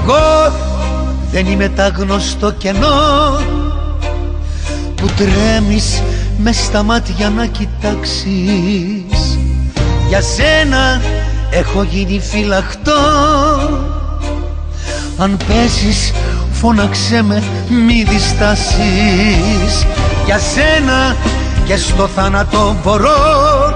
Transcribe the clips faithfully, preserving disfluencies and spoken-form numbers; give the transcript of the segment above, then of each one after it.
Εγώ δεν είμαι τα γνωστό κενό που τρέμεις μες στα μάτια να κοιτάξεις. Για σένα έχω γίνει φυλαχτό. Αν πέσεις φώναξέ με, μη διστάσεις. Για σένα και στο θάνατο μπορώ,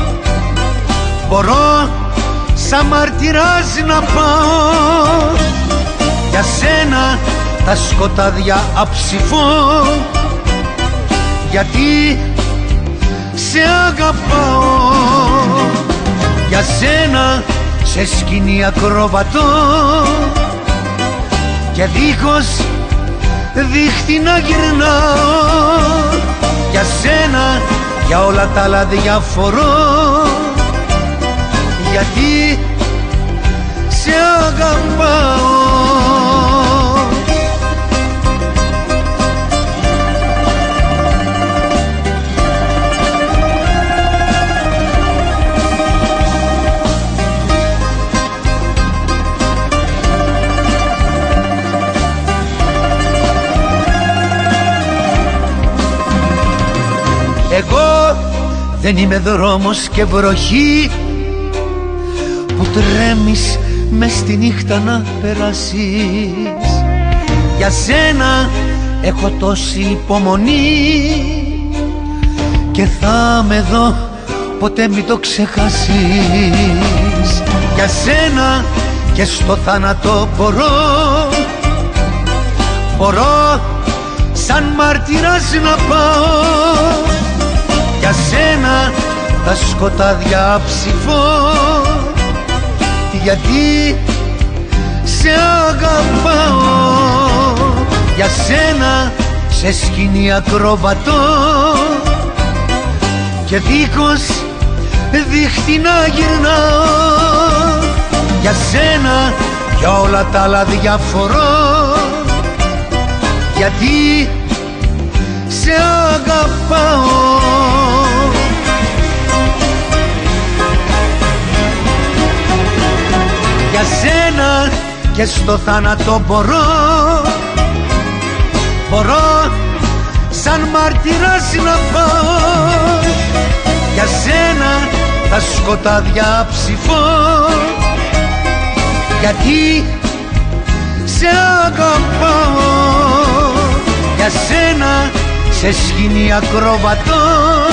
μπορώ σαν μαρτυράς να πάω. Για σένα τα σκοτάδια αψηφώ, γιατί σε αγαπάω. Για σένα σε σκηνή ακροβατώ και δίχως δίχτυ να γυρνάω. Για σένα για όλα τα άλλα διαφορώ, γιατί σε αγαπάω. Εγώ δεν είμαι δρόμος και βροχή που τρέμεις μες στη νύχτα να περάσεις. Για σένα έχω τόση υπομονή και θα είμαι εδώ, ποτέ μη το ξεχάσεις. Για σένα και στο θάνατο μπορώ, μπορώ σαν μάρτυρας να πάω. Για σένα τα σκοτάδια ψηφώ, γιατί σε αγαπάω. Για σένα σε σκηνή ακροβατώ και δίχως δίχτυ να γυρνάω. Για σένα για όλα τα άλλα διαφορώ, γιατί σε αγαπάω. Για σένα και στο θάνατο μπορώ, μπορώ σαν μάρτυρας να πάω. Για σένα τα σκοτάδια ψηφώ, γιατί σε αγαπάω. Για σένα σε σκηνή ακροβατώ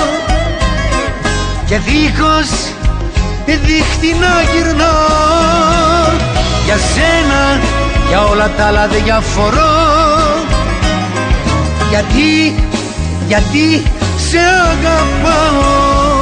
και δίχως δίχτυ να γυρνάω. Για σένα για όλα τα άλλα διαφορώ, γιατί, γιατί σε αγαπάω.